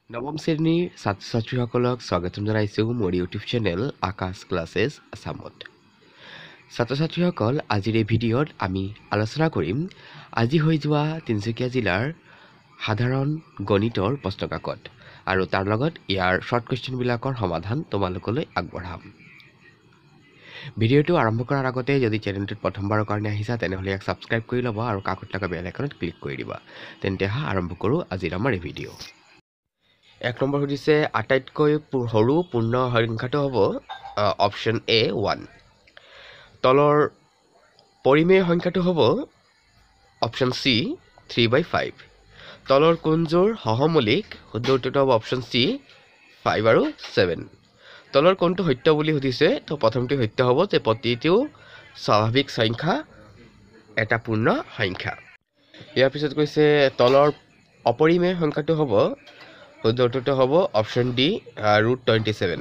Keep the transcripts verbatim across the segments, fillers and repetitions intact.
নৱম শ্ৰেণীৰ ছাত্ৰ ছাত্ৰীসকলক স্বাগতম জনাইছোঁ মোৰ ইউটিউব চেনেল আকাশ ক্লাছেছ আছামত। ছাত্ৰ ছাত্ৰীসকল, আজিৰ এই ভিডিঅ'ত আমি আলোচনা কৰিম আজি হৈ যোৱা তিনিচুকীয়া জিলাৰ সাধাৰণ গণিতৰ প্ৰশ্নকাকত আৰু তাৰ লগত ইয়াৰ শ্বৰ্ট কুৱেশ্যনবিলাকৰ সমাধান তোমালোকলৈ আগবঢ়াম। ভিডিঅ'টো আৰম্ভ কৰাৰ আগতে যদি চেনেলটোত প্ৰথমবাৰৰ কাৰণে আহিছা তেনেহ'লে ইয়াক ছাবস্ক্ৰাইব কৰি ল'বা আৰু কাষত থকা বেল আইকনত ক্লিক কৰি দিবা। তেন্তে হা আৰম্ভ কৰোঁ আজিৰ আমাৰ এই ভিডিঅ'। এক নম্বৰ সুধিছে আটাইতকৈ সৰু পূৰ্ণ সংখ্যাটো হ'ব অপশ্যন এ ওৱান। তলৰ পৰিমেয় সংখ্যাটো হ'ব option C three by five. তলৰ কোনযোৰ সহমৌলিক? শুদ্ধ উত্তৰটো হ'ব অপশ্যন চি ফাইভ আৰু ছেভেন। তলৰ কোনটো সত্য বুলি সুধিছে? তো প্ৰথমটো সত্য হ'ব যে প্ৰতিটো স্বাভাৱিক সংখ্যা এটা পূৰ্ণ সংখ্যা। ইয়াৰ পিছত কৈছে তলৰ অপৰিমেয় সংখ্যাটো হ'ব, শুদ্ধ উত্তৰটো হ'ব option D root twenty seven.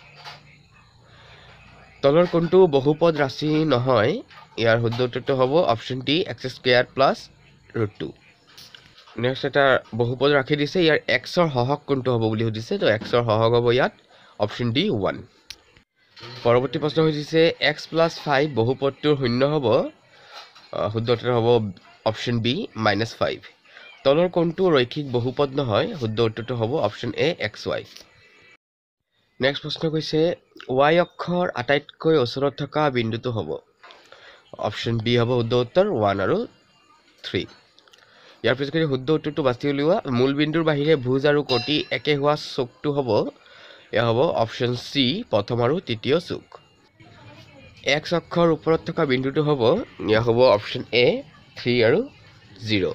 তলৰ কোনটো বহুপদ ৰাশি নহয়? ইয়াৰ শুদ্ধ উত্তৰটো হ'ব option D X square plus root two. Next এটা বহুপদ ৰাশি দিছে, ইয়াৰ এক্সৰ সহগ কোনটো হ'ব বুলি সুধিছে। তো এক্সৰ সহগ হ'ব ইয়াত অপশ্যন ডি ওৱান। পৰৱৰ্তী প্ৰশ্ন সুধিছে এক্স প্লাছ ফাইভ বহুপদটোৰ শূন্য হ'ব। শুদ্ধ উত্তৰ হ'ব অপশ্যন বি মাইনাছ ফাইভ। তলৰ কোনটো ৰৈখিক বহুপদ নহয়? শুদ্ধ উত্তৰটো হ'ব option A X Y. Next প্ৰশ্ন কৈছে ৱাই অক্ষৰ আটাইতকৈ ওচৰত থকা বিন্দুটো হ'ব। অপশ্যন বি হ'ব শুদ্ধ উত্তৰ ওৱান আৰু থ্ৰী। ইয়াৰ পিছত কৈছে শুদ্ধ উত্তৰটো বাছি উলিওৱা। মূল বিন্দুৰ বাহিৰে ভুজ আৰু কটি একে হোৱা চুকটো হ'ব। এয়া হ'ব অপশ্যন চি প্ৰথম আৰু তৃতীয় চুক। এক্স অক্ষৰ ওপৰত থকা বিন্দুটো হ'ব, এয়া হ'ব অপশ্যন এ থ্ৰী আৰু জিৰ'।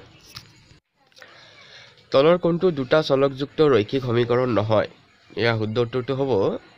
তলৰ কোনটো দুটা চলকযুক্ত ৰৈখিক সমীকৰণ নহয়? এয়া শুদ্ধ উত্তৰটো হ'ব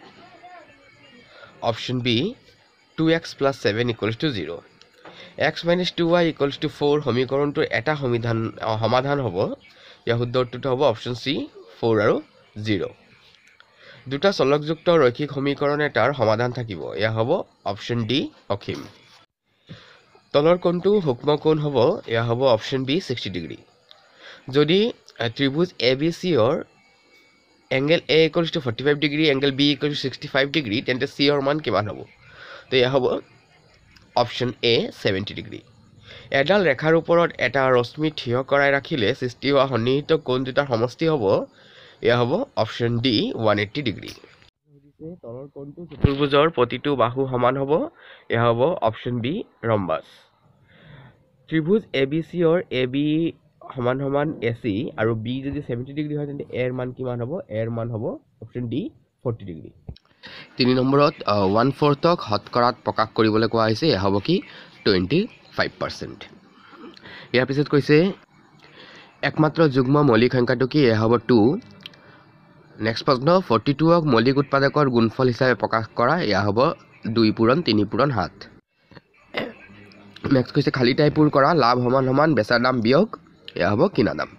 option B two X plus seven equals two zero'. X minus two Y equals two four সমীকৰণটোৰ এটা সমিধান সমাধান হ'ব। ইয়াৰ শুদ্ধ উত্তৰটো হ'ব অপশ্যন চি ফ'ৰ আৰু জিৰ'। দুটা চলকযুক্ত ৰৈখিক সমীকৰণ এটাৰ সমাধান থাকিব। এয়া হ'ব অপশ্যন ডি অসীম। তলৰ কোনটো সূক্ষ্ম কোণ হ'ব? এয়া হ'ব অপশ্যন বি ছিক্সটি ডিগ্ৰী। যদি ত্ৰিভুজ এ বি চিৰ angle A equals to forty five degree, angle B equals to sixty five degree, তেন্তে চিৰ মান কিমান হ'ব? তো এয়া হ'ব অপশ্যন এ ছেভেণ্টি ডিগ্ৰী। এডাল ৰেখাৰ ওপৰত এটা ৰশ্মি থিয় কৰাই ৰাখিলে সৃষ্টি হোৱা সন্নিহিত কোণ দুটাৰ সমষ্টি হ'ব। এয়া হ'ব option D one eighty degree. তলৰ কোণটো চতুৰ্ভুজৰ প্ৰতিটো বাহু সমান হ'ব। এয়া হ'ব অপশ্যন বি ৰম্বাছ। ত্ৰিভুজ এ বি চিৰ এ বি সমান সমান এ চি আৰু বি যদি ছেভেণ্টি ডিগ্ৰী হয় তেন্তে এৰ মান কিমান হ'ব? এৰ মান হ'ব অপশ্যন ডি ফৰ্টি ডিগ্ৰী। তিনি নম্বৰত ওৱান ফ'ৰ্থক শতকৰাত প্ৰকাশ কৰিবলৈ কোৱা হৈছে। এয়া হ'ব কি টুৱেণ্টি ফাইভ পাৰ্চেণ্ট। ইয়াৰ পিছত কৈছে একমাত্ৰ যুগ্ম মৌলিক সংখ্যাটো কি? এয়া হ'ব টু। নেক্সট প্ৰশ্ন ফৰ্টি টুক মৌলিক উৎপাদকৰ গুণফল হিচাপে প্ৰকাশ কৰা। এয়া হ'ব দুই পূৰণ তিনি পূৰণ সাত। নেক্সট কৈছে খালী ঠাই পূৰ কৰা। লাভ সমান সমান বেচাৰ দাম বিয়োগ। এয়া হ'ব কিনা দাম।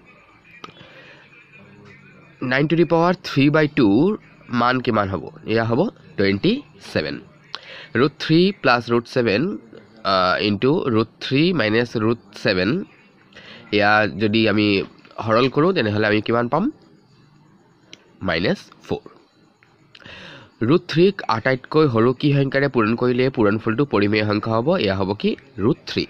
Nine to the power three by টুৰ মান কিমান হ'ব? এয়া হ'ব twenty seven. Root three plus root seven into root three minus root seven, এয়া যদি আমি সৰল কৰোঁ তেনেহ'লে আমি কিমান পাম? Minus four. ৰুট থ্ৰীক আটাইতকৈ সৰু কি সংখ্যাৰে পূৰণ কৰিলে পূৰণফলটো পৰিমেয় সংখ্যা হ'ব? এয়া হ'ব কি root three.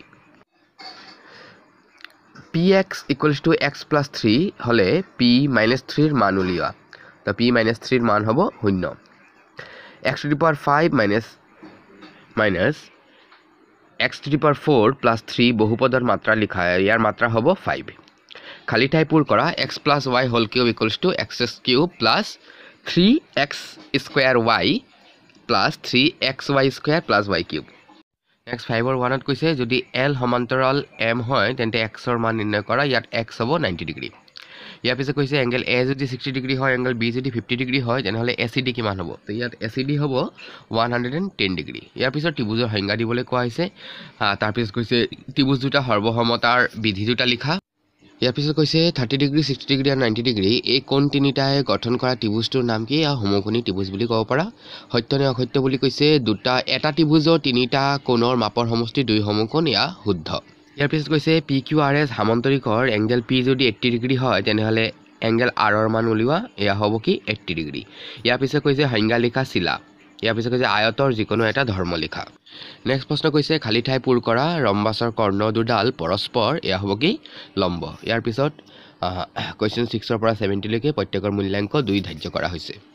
P X equals to X plus three হ'লে পি মাইনাছ থ্ৰীৰ মান উলিওৱা। তো পি মাইনাছ থ্ৰীৰ মান হ'ব শূন্য। X to the power five minus minus X to the power four plus three বহুপদৰ মাত্ৰা লিখা। ইয়াৰ মাত্ৰা হ'ব ফাইভ। খালী ঠাই পূৰ কৰা। X plus Y whole cube equals to X cube plus three X square Y plus three X Y square plus Y cube. Next ফাইভৰ ওৱানত কৈছে যদি এল সমান্তৰাল এম হয় তেন্তে এক্সৰ মান নিৰ্ণয় কৰা। ইয়াত এক্স হ'ব নাইণ্টি ডিগ্ৰী। ইয়াৰ পিছত কৈছে এংগেল এ যদি ছিক্সটি ডিগ্ৰী হয়, এংগেল বি যদি ফিফটি ডিগ্ৰী হয় তেনেহ'লে এ চি ডি কিমান হ'ব? তো ইয়াত এ চি ডি হ'ব one hundred and ten degree. ইয়াৰ পিছত ত্ৰিভুজৰ সংজ্ঞা দিবলৈ কোৱা হৈছে। তাৰপিছত কৈছে ত্ৰিভুজ দুটা সৰ্বসমতাৰ বিধি দুটা লিখা। ইয়াৰ পিছত কৈছে থাৰ্টি ডিগ্ৰী ছিক্সটি ডিগ্ৰী আৰু নাইণ্টি ডিগ্ৰী এই কোণ তিনিটাই গঠন কৰা ত্ৰিভুজটোৰ নাম কি? ইয়াৰ সমকোণী ত্ৰিভুজ বুলি ক'ব পাৰা। সত্য নে অসত্য বুলি কৈছে দুটা এটা ত্ৰিভুজৰ তিনিটা কোণৰ মাপৰ সমষ্টি দুই সমকোণ, এয়া শুদ্ধ। ইয়াৰ পিছত কৈছে পি কিউ আৰ এছ সামান্তৰিকৰ এংগেল পি যদি এইট্টি ডিগ্ৰী হয় তেনেহ'লে এংগেল আৰৰ মান উলিওৱা এয়া হ'ব কি eighty ডিগ্ৰী ইয়াৰ পিছত কৈছে সংজ্ঞা লিখা শিলা ইয়াৰ পিছত কৈছে আয়তৰ যিকোনো এটা ধৰ্ম লিখা নেক্সট প্ৰশ্ন কৈছে খালি ঠাই পূৰ কৰা ৰম্বাসৰ কৰ্ণ দুডাল পৰস্পৰ এয়া হ'ব কি লম্ব ইয়াৰ পিছত কোৱেশ্চন six ৰ পৰা seventy লৈকে প্ৰত্যেকৰ মূল্যাংক দুই ধাৰ্য কৰা হৈছে